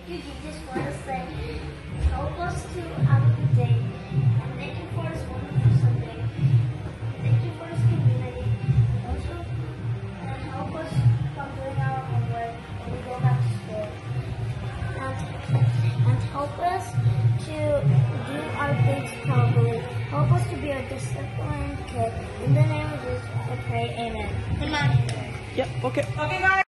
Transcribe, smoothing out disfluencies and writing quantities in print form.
you, Jesus, for us that help us to have a good day. And thank you for this wonderful Sunday. Thank you for this community. Also, and help us from doing our homework when we go back to school. And help us to do our things properly. Help us to be a disciplined kid. In the name of Jesus, I pray, amen. Amen. Yep, okay. Okay, guys.